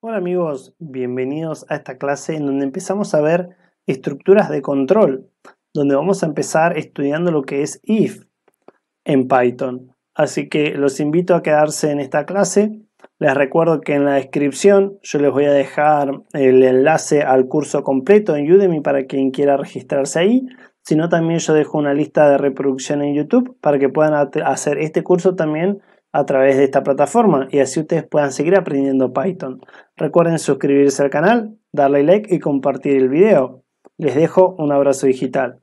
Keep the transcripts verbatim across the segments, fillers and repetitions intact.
Hola amigos, bienvenidos a esta clase en donde empezamos a ver estructuras de control, donde vamos a empezar estudiando lo que es if en Python. Así que los invito a quedarse en esta clase. Les recuerdo que en la descripción yo les voy a dejar el enlace al curso completo en Udemy para quien quiera registrarse ahí. Si no, también yo dejo una lista de reproducción en YouTube para que puedan hacer este curso también a través de esta plataforma y así ustedes puedan seguir aprendiendo Python. Recuerden suscribirse al canal, darle like y compartir el video. Les dejo un abrazo digital.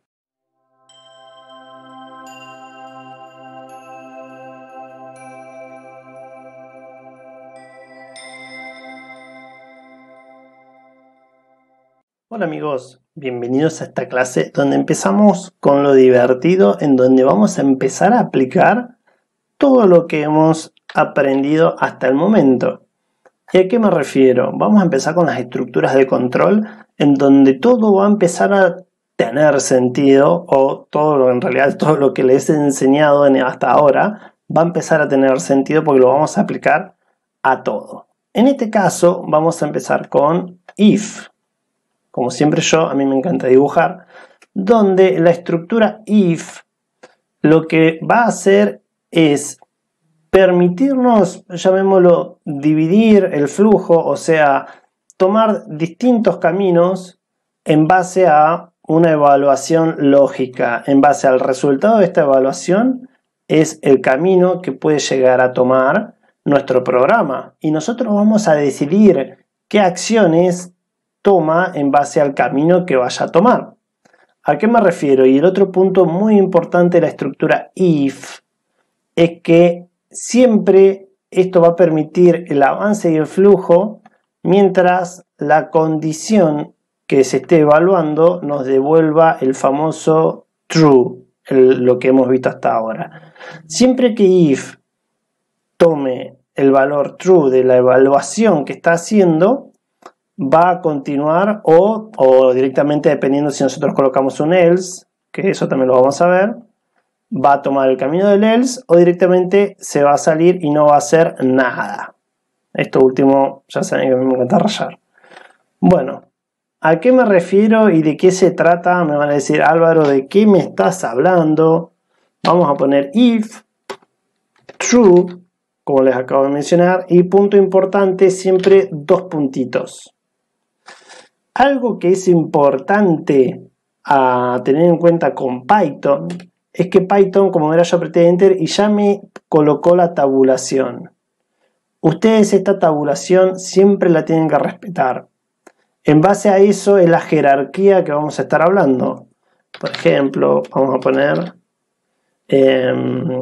Hola amigos, bienvenidos a esta clase donde empezamos con lo divertido, en donde vamos a empezar a aplicar todo lo que hemos aprendido hasta el momento. ¿Y a qué me refiero? Vamos a empezar con las estructuras de control, en donde todo va a empezar a tener sentido, o todo lo, en realidad todo lo que les he enseñado hasta ahora va a empezar a tener sentido porque lo vamos a aplicar a todo. En este caso vamos a empezar con if. Como siempre yo, a mí me encanta dibujar, donde la estructura if lo que va a hacer es permitirnos, llamémoslo, dividir el flujo, o sea, tomar distintos caminos en base a una evaluación lógica. En base al resultado de esta evaluación es el camino que puede llegar a tomar nuestro programa. Y nosotros vamos a decidir qué acciones toma en base al camino que vaya a tomar. ¿A qué me refiero? Y el otro punto muy importante de la estructura if es que siempre esto va a permitir el avance y el flujo mientras la condición que se esté evaluando nos devuelva el famoso true, el, lo que hemos visto hasta ahora. Siempre que if tome el valor true de la evaluación que está haciendo, va a continuar o, o directamente, dependiendo si nosotros colocamos un else, que eso también lo vamos a ver, va a tomar el camino del else o directamente se va a salir y no va a hacer nada. Esto último ya saben que a mí me encanta rayar. Bueno, ¿a qué me refiero y de qué se trata? Me van a decir, Álvaro, ¿de qué me estás hablando? Vamos a poner if true, como les acabo de mencionar, y punto importante, siempre dos puntitos. Algo que es importante a tener en cuenta con Python es que Python, como verán, yo apreté Enter y ya me colocó la tabulación. Ustedes esta tabulación siempre la tienen que respetar. En base a eso es la jerarquía que vamos a estar hablando. Por ejemplo, vamos a poner eh,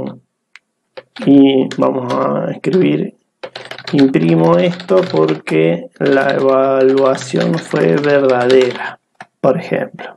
y vamos a escribir imprimo esto porque la evaluación fue verdadera, por ejemplo.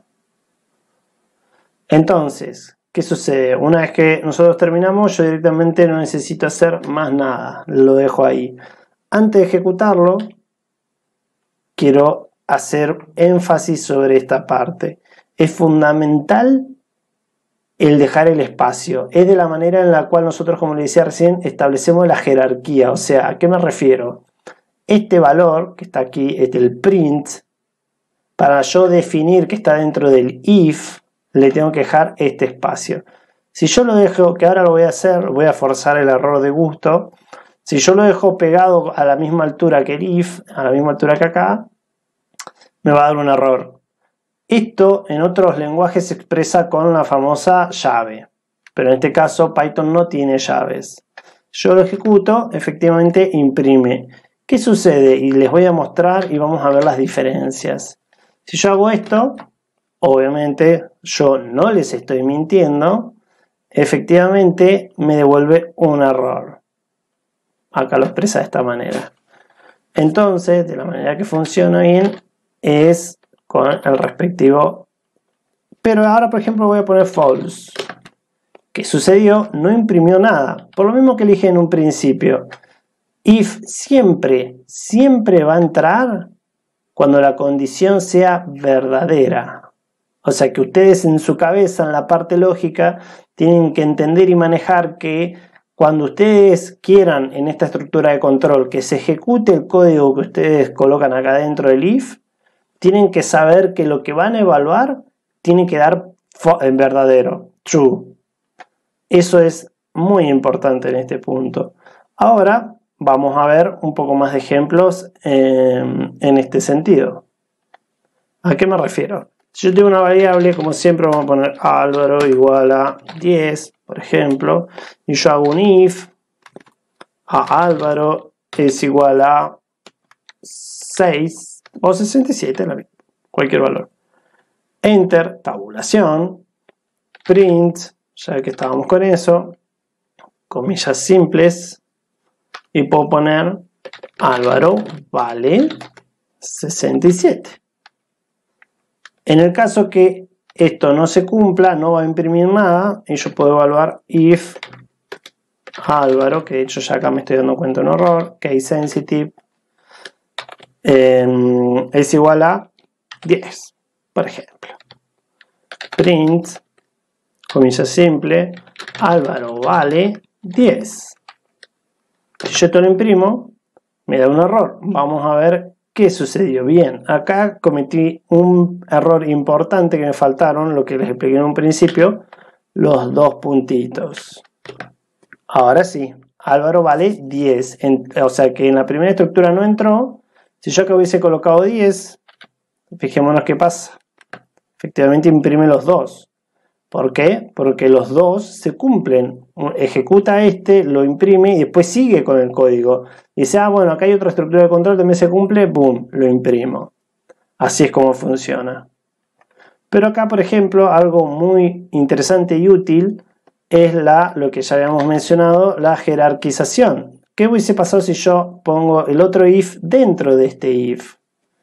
Entonces, ¿qué sucede? Una vez que nosotros terminamos, yo directamente no necesito hacer más nada, lo dejo ahí. Antes de ejecutarlo, quiero hacer énfasis sobre esta parte. Es fundamental el dejar el espacio. Es de la manera en la cual nosotros, como les decía recién, establecemos la jerarquía. O sea, ¿a qué me refiero? Este valor que está aquí, es el print, para yo definir que está dentro del if, le tengo que dejar este espacio. Si yo lo dejo, que ahora lo voy a hacer, voy a forzar el error de gusto. Si yo lo dejo pegado a la misma altura que el if, a la misma altura que acá, me va a dar un error. Esto en otros lenguajes se expresa con la famosa llave, pero en este caso Python no tiene llaves. Yo lo ejecuto, efectivamente imprime. ¿Qué sucede? Y les voy a mostrar y vamos a ver las diferencias. Si yo hago esto, obviamente yo no les estoy mintiendo, efectivamente me devuelve un error. Acá lo expresa de esta manera. Entonces, de la manera que funciona bien es con el respectivo, pero ahora por ejemplo voy a poner false. ¿Qué sucedió? No imprimió nada, por lo mismo que dije en un principio. If siempre, siempre va a entrar cuando la condición sea verdadera. O sea que ustedes en su cabeza, en la parte lógica, tienen que entender y manejar que cuando ustedes quieran en esta estructura de control que se ejecute el código que ustedes colocan acá dentro del if, tienen que saber que lo que van a evaluar tiene que dar en verdadero, true. Eso es muy importante en este punto. Ahora vamos a ver un poco más de ejemplos eh, en este sentido. ¿A qué me refiero? Si yo tengo una variable, como siempre vamos a poner Álvaro igual a diez, por ejemplo, y yo hago un if a Álvaro es igual a seis o sesenta y siete, cualquier valor. Enter, tabulación, print, ya que estábamos con eso, comillas simples, y puedo poner Álvaro vale sesenta y siete. En el caso que esto no se cumpla, no va a imprimir nada, y yo puedo evaluar if Álvaro, que de hecho ya acá me estoy dando cuenta de un error, case sensitive, eh, es igual a diez, por ejemplo. Print, comilla simple, Álvaro vale diez. Si yo esto lo imprimo, me da un error. Vamos a ver qué sucedió. Bien, acá cometí un error importante que me faltaron, lo que les expliqué en un principio, los dos puntitos. Ahora sí, Álvaro vale diez. En, o sea que en la primera estructura no entró. Si yo acá hubiese colocado diez, fijémonos qué pasa. Efectivamente imprime los dos. ¿Por qué? Porque los dos se cumplen. Ejecuta este, lo imprime y después sigue con el código. Y dice, ah, bueno, acá hay otra estructura de control, también se cumple, boom, lo imprimo. Así es como funciona. Pero acá, por ejemplo, algo muy interesante y útil es la, lo que ya habíamos mencionado, la jerarquización. ¿Qué hubiese pasado si yo pongo el otro if dentro de este if?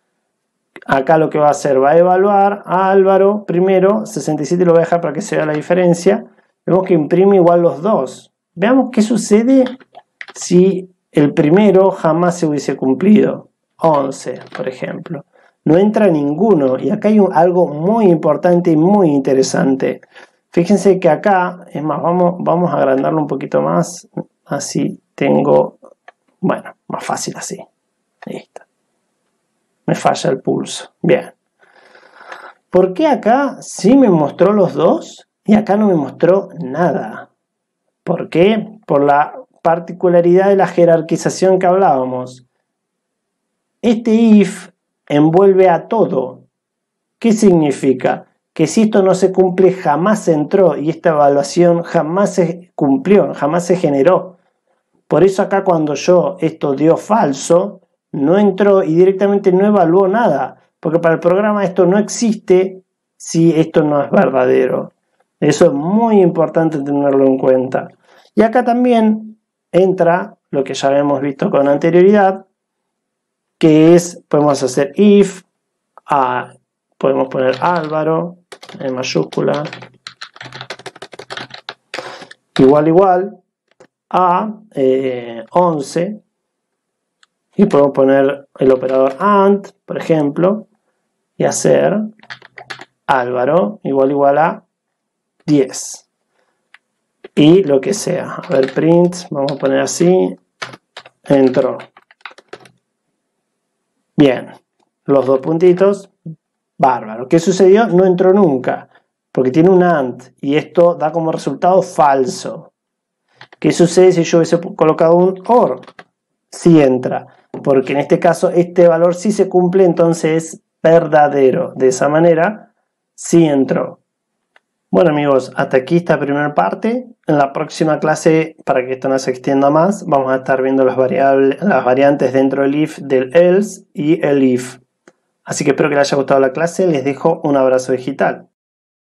Acá lo que va a hacer, va a evaluar a Álvaro primero, sesenta y siete lo voy a dejar para que se vea la diferencia. Vemos que imprime igual los dos. Veamos qué sucede si el primero jamás se hubiese cumplido. once, por ejemplo. No entra ninguno. Y acá hay un, algo muy importante y muy interesante. Fíjense que acá, es más, vamos, vamos a agrandarlo un poquito más. Así tengo, bueno, más fácil así. Listo. Me falla el pulso. Bien. ¿Por qué acá sí me mostró los dos y acá no me mostró nada? ¿Por qué? Por la particularidad de la jerarquización que hablábamos. Este if envuelve a todo. ¿Qué significa? Que si esto no se cumple, jamás entró y esta evaluación jamás se cumplió, jamás se generó. Por eso acá cuando yo esto dio falso, no entró y directamente no evaluó nada, porque para el programa esto no existe si esto no es verdadero. Eso es muy importante tenerlo en cuenta. Y acá también entra lo que ya habíamos visto con anterioridad, que es, podemos hacer if, a, podemos poner Álvaro en mayúscula, igual igual a eh, once. Y podemos poner el operador AND, por ejemplo, y hacer Álvaro igual igual a diez. Y lo que sea. A ver, print, vamos a poner así, entró. Bien, los dos puntitos, bárbaro. ¿Qué sucedió? No entró nunca, porque tiene un AND, y esto da como resultado falso. ¿Qué sucede si yo hubiese colocado un OR? Sí entra. Porque en este caso este valor sí se cumple, entonces es verdadero. De esa manera sí entró. Bueno amigos, hasta aquí esta primera parte. En la próxima clase, para que esto no se extienda más, vamos a estar viendo las, variables, las variantes dentro del if, del else y el if. Así que espero que les haya gustado la clase. Les dejo un abrazo digital.